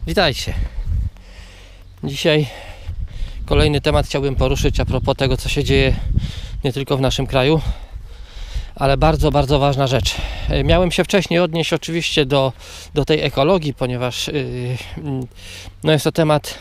Witajcie. Dzisiaj kolejny temat chciałbym poruszyć a propos tego, co się dzieje nie tylko w naszym kraju, ale bardzo, bardzo ważna rzecz. Miałem się wcześniej odnieść oczywiście do tej ekologii, ponieważ jest to temat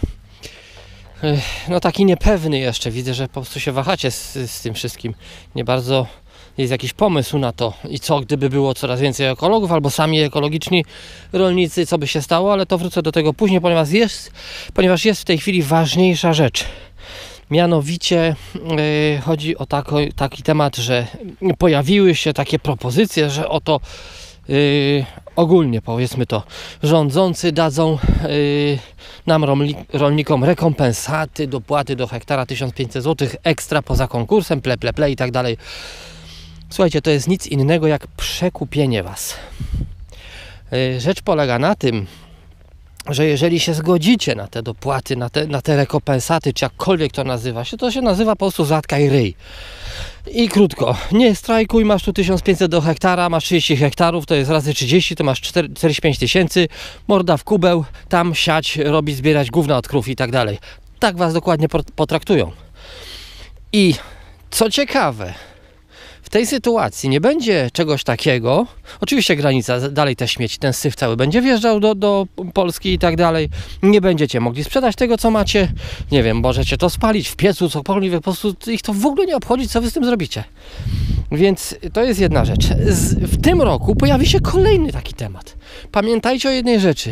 taki niepewny jeszcze. Widzę, że po prostu się wahacie z tym wszystkim. Nie bardzo jest jakiś pomysł na to i co gdyby było coraz więcej ekologów albo sami ekologiczni rolnicy, co by się stało, ale to wrócę do tego później, ponieważ jest w tej chwili ważniejsza rzecz. Mianowicie chodzi o taki temat, że pojawiły się takie propozycje, że oto ogólnie powiedzmy to, rządzący dadzą nam rolnikom rekompensaty, dopłaty do hektara 1500 zł ekstra poza konkursem, ple i tak dalej. Słuchajcie, to jest nic innego jak przekupienie was. Rzecz polega na tym, że jeżeli się zgodzicie na te dopłaty, na te rekompensaty, czy jakkolwiek to nazywa się, to się nazywa po prostu zatkaj ryj. I krótko, nie strajkuj, masz tu 1500 do hektara, masz 30 hektarów, to jest razy 30, to masz 45 tysięcy, morda w kubeł, tam siać, robić, zbierać gówna od krów i tak dalej. Tak was dokładnie potraktują. I co ciekawe, w tej sytuacji nie będzie czegoś takiego. Oczywiście granica, dalej te śmieci, ten syf cały będzie wjeżdżał do Polski i tak dalej. Nie będziecie mogli sprzedać tego, co macie. Nie wiem, możecie to spalić w piecu, cokolwiek. Po prostu ich to w ogóle nie obchodzi, co wy z tym zrobicie. Więc to jest jedna rzecz. W tym roku pojawi się kolejny taki temat. Pamiętajcie o jednej rzeczy.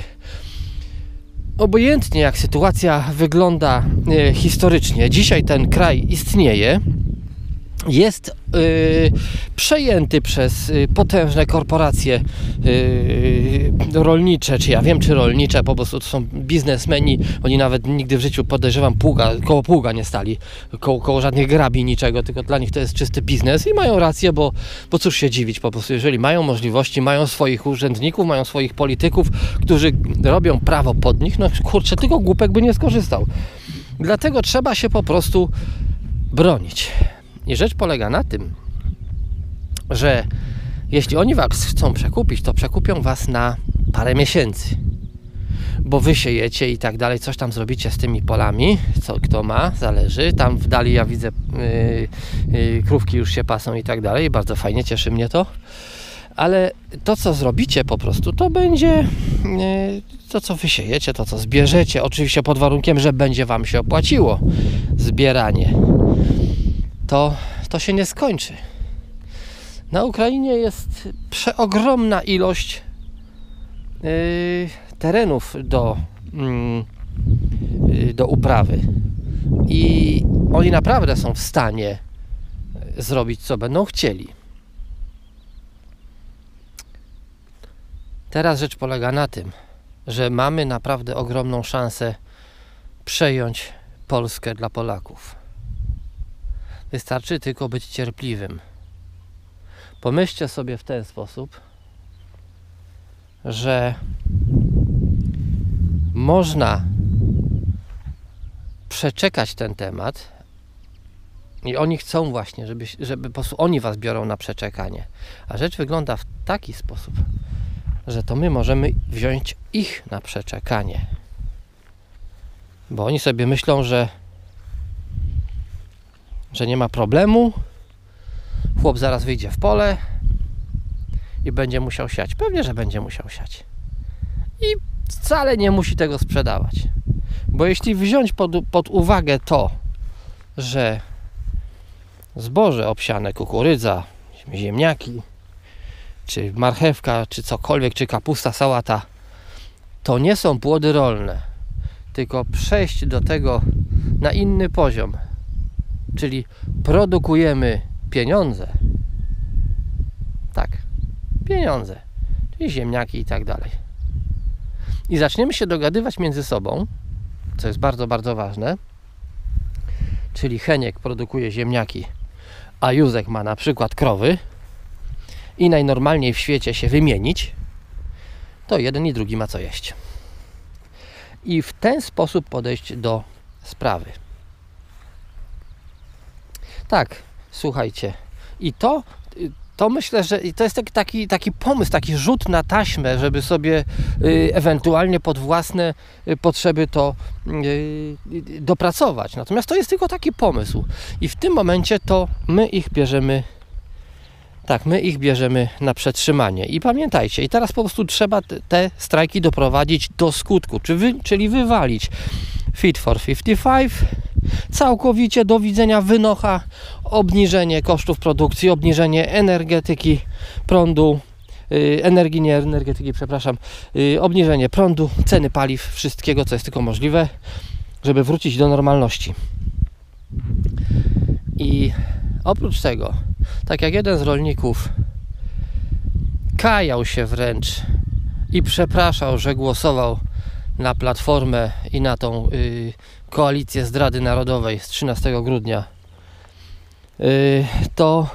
Obojętnie jak sytuacja wygląda historycznie, dzisiaj ten kraj istnieje, jest przejęty przez potężne korporacje rolnicze, czy ja wiem, czy rolnicze, po prostu to są biznesmeni, oni nawet nigdy w życiu, podejrzewam, koło pługa nie stali, koło żadnych grabi, niczego, tylko dla nich to jest czysty biznes i mają rację, bo cóż się dziwić, po prostu jeżeli mają możliwości, mają swoich urzędników, mają swoich polityków, którzy robią prawo pod nich, no kurczę, tylko głupek by nie skorzystał. Dlatego trzeba się po prostu bronić. I rzecz polega na tym, że jeśli oni was chcą przekupić, to przekupią was na parę miesięcy. Bo wy siejecie i tak dalej, coś tam zrobicie z tymi polami, kto ma, zależy. Tam w dali ja widzę krówki już się pasą i tak dalej. Bardzo fajnie, cieszy mnie to. Ale to, co zrobicie po prostu, to będzie to, co wy siejecie, to, co zbierzecie. Oczywiście pod warunkiem, że będzie wam się opłaciło zbieranie. To się nie skończy. Na Ukrainie jest przeogromna ilość terenów do uprawy i oni naprawdę są w stanie zrobić, co będą chcieli. Teraz rzecz polega na tym, że mamy naprawdę ogromną szansę przejąć Polskę dla Polaków. Wystarczy tylko być cierpliwym. Pomyślcie sobie w ten sposób, że można przeczekać ten temat i oni chcą właśnie, żeby po prostu oni was biorą na przeczekanie. A rzecz wygląda w taki sposób, że to my możemy wziąć ich na przeczekanie. Bo oni sobie myślą, że nie ma problemu, chłop zaraz wyjdzie w pole i będzie musiał siać. Pewnie, że będzie musiał siać. I wcale nie musi tego sprzedawać. Bo jeśli wziąć pod uwagę to, że zboże obsiane, kukurydza, ziemniaki, czy marchewka, czy cokolwiek, czy kapusta, sałata, to nie są płody rolne, tylko przejść do tego na inny poziom. Czyli produkujemy pieniądze. Tak, pieniądze. Czyli ziemniaki i tak dalej. I zaczniemy się dogadywać między sobą, co jest bardzo, bardzo ważne. Czyli Heniek produkuje ziemniaki, a Józek ma na przykład krowy i najnormalniej w świecie się wymienić, to jeden i drugi ma co jeść. I w ten sposób podejść do sprawy. Tak, słuchajcie, i to to myślę, że to jest taki pomysł, taki rzut na taśmę, żeby sobie ewentualnie pod własne potrzeby to dopracować. Natomiast to jest tylko taki pomysł. I w tym momencie to my ich bierzemy. Tak, my ich bierzemy na przetrzymanie. I pamiętajcie, i teraz po prostu trzeba te strajki doprowadzić do skutku, czyli wywalić Fit for 55, całkowicie do widzenia wynocha, obniżenie kosztów produkcji, obniżenie energetyki, prądu, obniżenie prądu, ceny paliw, wszystkiego, co jest tylko możliwe, żeby wrócić do normalności. I oprócz tego, tak jak jeden z rolników kajał się wręcz i przepraszał, że głosował na Platformę i na tą koalicję zdrady narodowej z 13 grudnia, to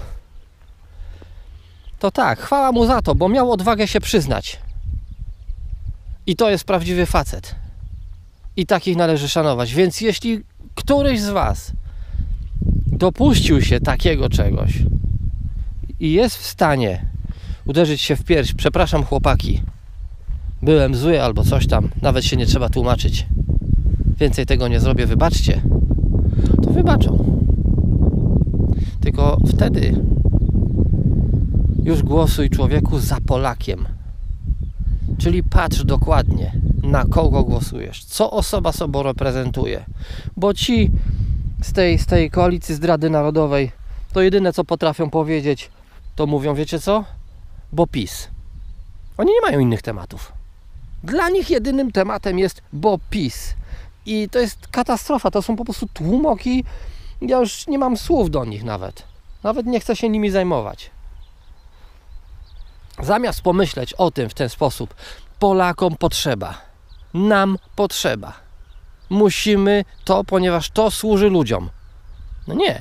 tak, chwała mu za to, bo miał odwagę się przyznać. I to jest prawdziwy facet. I takich należy szanować. Więc jeśli któryś z Was dopuścił się takiego czegoś i jest w stanie uderzyć się w pierś, przepraszam chłopaki, byłem zły albo coś tam, nawet się nie trzeba tłumaczyć, więcej tego nie zrobię, wybaczcie, to wybaczą. Tylko wtedy już głosuj, człowieku, za Polakiem. Czyli patrz dokładnie, na kogo głosujesz, co osoba sobą reprezentuje, bo ci z tej koalicji zdrady narodowej to jedyne, co potrafią powiedzieć, to mówią, wiecie co? Bo PiS. Oni nie mają innych tematów. Dla nich jedynym tematem jest bo PiS. I to jest katastrofa, to są po prostu tłumoki. Ja już nie mam słów do nich nawet. Nawet nie chcę się nimi zajmować. Zamiast pomyśleć o tym w ten sposób, Polakom potrzeba, nam potrzeba. Musimy to, ponieważ to służy ludziom. No nie.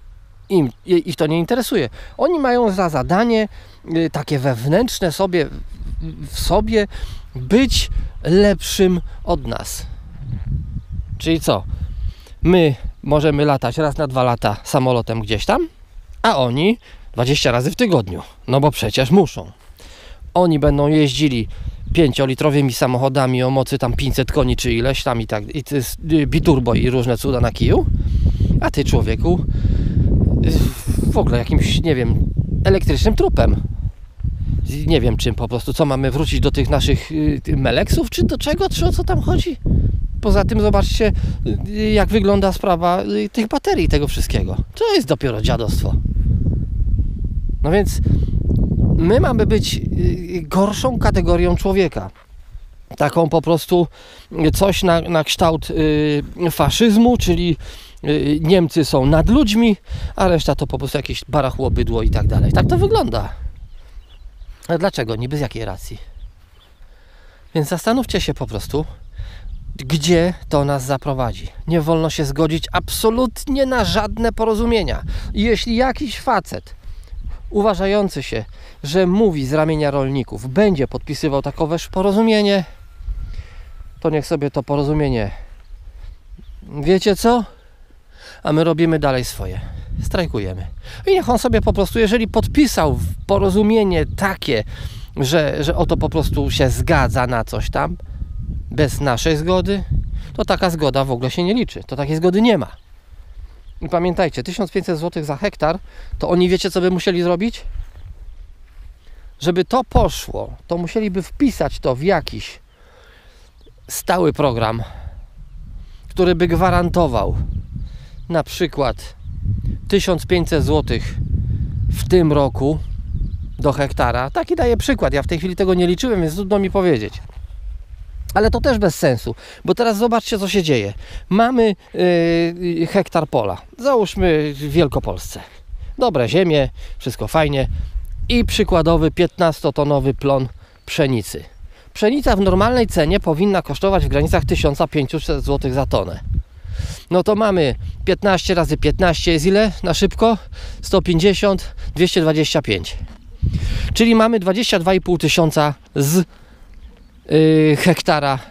Ich to nie interesuje. Oni mają za zadanie takie wewnętrzne w sobie być lepszym od nas. Czyli co? My możemy latać raz na 2 lata samolotem gdzieś tam, a oni 20 razy w tygodniu. No bo przecież muszą. Oni będą jeździli 5-litrowymi samochodami o mocy tam 500 koni czy ileś tam i tak, i to jest biturbo i różne cuda na kiju, a ty, człowieku, w ogóle jakimś, nie wiem, elektrycznym trupem. Nie wiem czym po prostu, co mamy wrócić do tych naszych meleksów, czy do czego, czy o co tam chodzi? Poza tym zobaczcie, jak wygląda sprawa tych baterii, tego wszystkiego. To jest dopiero dziadostwo. No więc my mamy być gorszą kategorią człowieka. Taką po prostu coś na kształt faszyzmu, czyli Niemcy są nad ludźmi, a reszta to po prostu jakieś barachło, bydło i tak dalej. Tak to wygląda. A dlaczego? Niby z jakiej racji? Więc zastanówcie się po prostu, gdzie to nas zaprowadzi. Nie wolno się zgodzić absolutnie na żadne porozumienia. I jeśli jakiś facet uważający się, że mówi z ramienia rolników, będzie podpisywał takoweż porozumienie, to niech sobie to porozumienie, wiecie co? A my robimy dalej swoje. Strajkujemy. I niech on sobie po prostu, jeżeli podpisał porozumienie takie, że oto po prostu się zgadza na coś tam, bez naszej zgody, to taka zgoda w ogóle się nie liczy. To takiej zgody nie ma. I pamiętajcie, 1500 zł za hektar, to oni wiecie, co by musieli zrobić? Żeby to poszło, to musieliby wpisać to w jakiś stały program, który by gwarantował na przykład 1500 zł w tym roku do hektara. Taki daję przykład. Ja w tej chwili tego nie liczyłem, więc trudno mi powiedzieć. Ale to też bez sensu, bo teraz zobaczcie, co się dzieje. Mamy hektar pola, załóżmy w Wielkopolsce. Dobre ziemie, wszystko fajnie i przykładowy 15-tonowy plon pszenicy. Pszenica w normalnej cenie powinna kosztować w granicach 1500 zł za tonę. No to mamy 15 razy 15 jest ile na szybko? 150, 225. Czyli mamy 22,5 tysiąca z hektara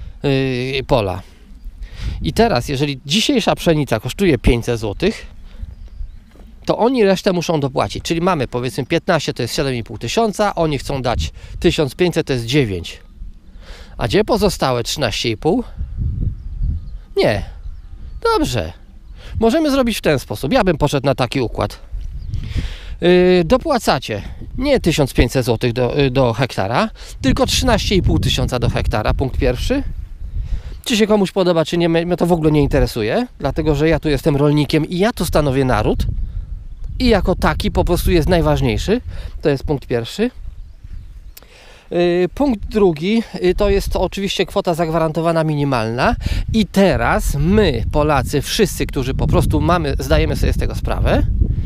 pola. I teraz, jeżeli dzisiejsza pszenica kosztuje 500 zł, to oni resztę muszą dopłacić. Czyli mamy powiedzmy 15 to jest 7,5 tysiąca, oni chcą dać 1500 to jest 9. A gdzie pozostałe 13,5? Nie. Dobrze. Możemy zrobić w ten sposób. Ja bym poszedł na taki układ. Dopłacacie nie 1500 zł do hektara, tylko 13,5 tysiąca do hektara. Punkt pierwszy. Czy się komuś podoba, czy nie, mnie to w ogóle nie interesuje, dlatego że ja tu jestem rolnikiem i ja tu stanowię naród i jako taki po prostu jest najważniejszy. To jest punkt pierwszy. Punkt drugi to jest oczywiście kwota zagwarantowana minimalna i teraz my, Polacy, wszyscy, którzy po prostu zdajemy sobie z tego sprawę,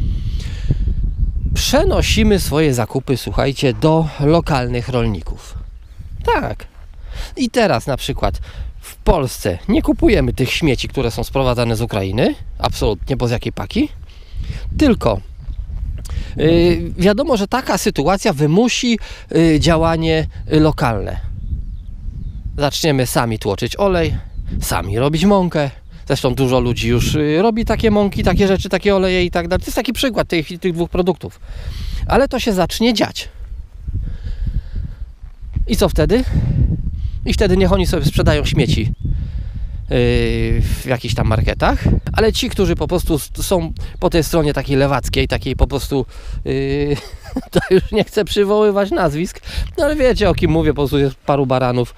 przenosimy swoje zakupy, słuchajcie, do lokalnych rolników. Tak. I teraz na przykład w Polsce nie kupujemy tych śmieci, które są sprowadzane z Ukrainy, absolutnie, bo z jakiej paki, tylko wiadomo, że taka sytuacja wymusi działanie lokalne. Zaczniemy sami tłoczyć olej, sami robić mąkę. Zresztą dużo ludzi już robi takie mąki, takie rzeczy, takie oleje i tak dalej. To jest taki przykład tych dwóch produktów. Ale to się zacznie dziać. I co wtedy? I wtedy niech oni sobie sprzedają śmieci w jakichś tam marketach, ale ci, którzy po prostu są po tej stronie takiej lewackiej, takiej po prostu to już nie chcę przywoływać nazwisk, no ale wiecie, o kim mówię, po prostu jest paru baranów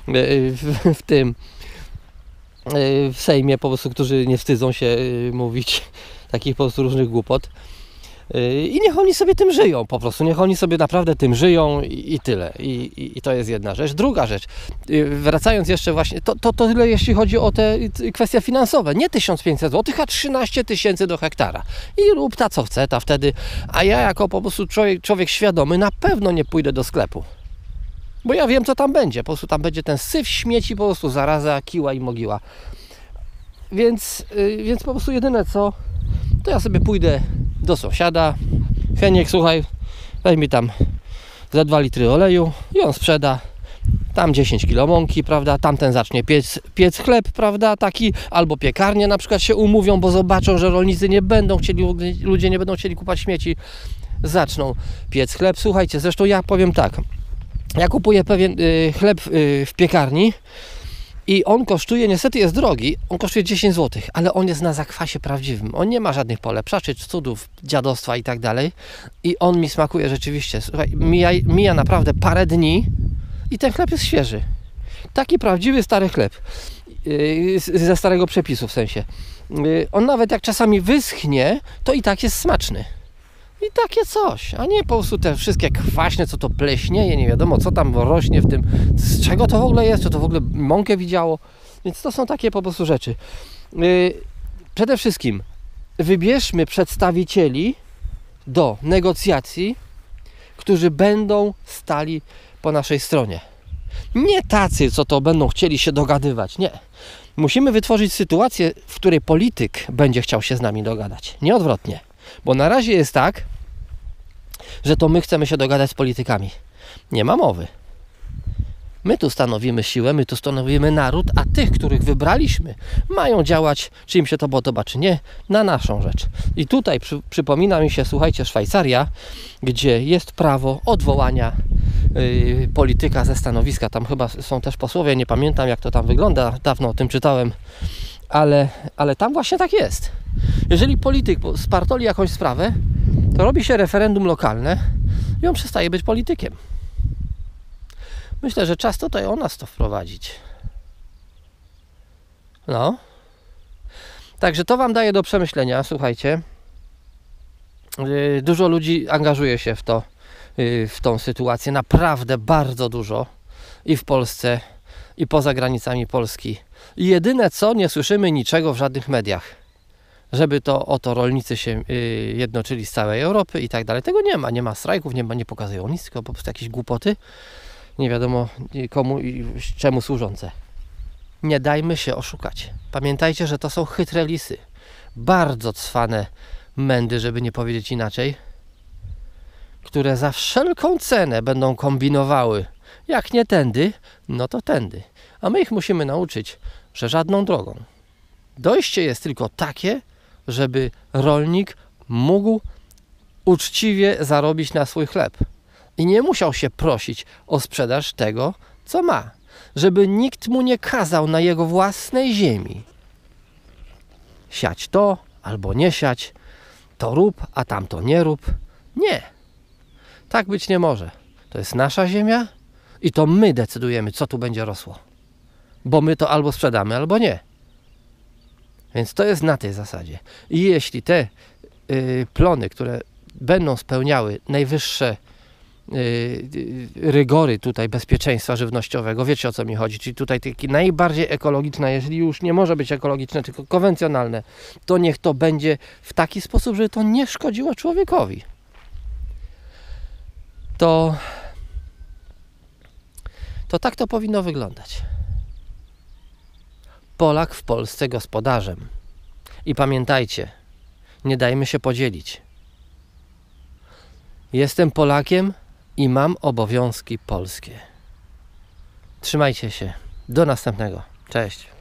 w Sejmie po prostu, którzy nie wstydzą się mówić takich po prostu różnych głupot. I niech oni sobie tym żyją po prostu, niech oni sobie naprawdę tym żyją i tyle. I to jest jedna rzecz. Druga rzecz, wracając jeszcze właśnie, to tyle jeśli chodzi o te kwestie finansowe. Nie 1500 zł, a 13 tysięcy do hektara. I rób ta co chce, ta wtedy. A ja jako po prostu człowiek świadomy na pewno nie pójdę do sklepu. Bo ja wiem, co tam będzie. Po prostu tam będzie ten syf śmieci, po prostu zaraza, kiła i mogiła. Więc po prostu jedyne co, to ja sobie pójdę do sąsiada. Heniek, słuchaj, weź mi tam za 2 litry oleju i on sprzeda. Tam 10 kg mąki, prawda? Tamten zacznie piec chleb, prawda? Taki, albo piekarnie na przykład się umówią, bo zobaczą, że rolnicy nie będą chcieli, ludzie nie będą chcieli kupować śmieci. Zaczną piec chleb. Słuchajcie, zresztą ja powiem tak. Ja kupuję pewien chleb w piekarni i on kosztuje, niestety jest drogi, on kosztuje 10 zł, ale on jest na zakwasie prawdziwym. On nie ma żadnych polepszaczy, cudów, dziadostwa i tak dalej. I on mi smakuje rzeczywiście. Słuchaj, mija naprawdę parę dni i ten chleb jest świeży. Taki prawdziwy stary chleb. Ze starego przepisu w sensie. On nawet jak czasami wyschnie, to i tak jest smaczny. I takie coś, a nie po prostu te wszystkie kwaśne, co to pleśnieje, nie wiadomo co tam rośnie w tym, z czego to w ogóle jest, czy to w ogóle mąkę widziało. Więc to są takie po prostu rzeczy. Przede wszystkim wybierzmy przedstawicieli do negocjacji, którzy będą stali po naszej stronie. Nie tacy, co to będą chcieli się dogadywać, nie. Musimy wytworzyć sytuację, w której polityk będzie chciał się z nami dogadać, nie odwrotnie. Bo na razie jest tak, że to my chcemy się dogadać z politykami. Nie ma mowy. My tu stanowimy siłę, my tu stanowimy naród, a tych, których wybraliśmy, mają działać, czy im się to podoba, czy nie, na naszą rzecz. I tutaj przypomina mi się, słuchajcie, Szwajcaria, gdzie jest prawo odwołania polityka ze stanowiska. Tam chyba są też posłowie, nie pamiętam jak to tam wygląda, dawno o tym czytałem, ale tam właśnie tak jest. Jeżeli polityk spartoli jakąś sprawę, to robi się referendum lokalne i on przestaje być politykiem. Myślę, że czas tutaj o nas to wprowadzić. No. Także to Wam daję do przemyślenia, słuchajcie. Dużo ludzi angażuje się w tą sytuację. Naprawdę bardzo dużo. I w Polsce, i poza granicami Polski. I jedyne co, nie słyszymy niczego w żadnych mediach. Żeby to oto rolnicy się jednoczyli z całej Europy i tak dalej. Tego nie ma. Nie ma strajków, nie pokazują nic, tylko po prostu jakieś głupoty. Nie wiadomo komu i czemu służące. Nie dajmy się oszukać. Pamiętajcie, że to są chytre lisy. Bardzo cwane mędy, żeby nie powiedzieć inaczej, które za wszelką cenę będą kombinowały. Jak nie tędy, no to tędy. A my ich musimy nauczyć, że żadną drogą. Dojście jest tylko takie, żeby rolnik mógł uczciwie zarobić na swój chleb i nie musiał się prosić o sprzedaż tego, co ma, żeby nikt mu nie kazał na jego własnej ziemi siać to albo nie siać, to rób, a tamto nie rób. Nie. Tak być nie może. To jest nasza ziemia i to my decydujemy, co tu będzie rosło. Bo my to albo sprzedamy, albo nie. Więc to jest na tej zasadzie. I jeśli te plony, które będą spełniały najwyższe rygory tutaj bezpieczeństwa żywnościowego, wiecie, o co mi chodzi, czyli tutaj takie najbardziej ekologiczne, jeżeli już nie może być ekologiczne, tylko konwencjonalne, to niech to będzie w taki sposób, żeby to nie szkodziło człowiekowi. To tak to powinno wyglądać. Polak w Polsce gospodarzem. I pamiętajcie, nie dajmy się podzielić. Jestem Polakiem i mam obowiązki polskie. Trzymajcie się. Do następnego. Cześć.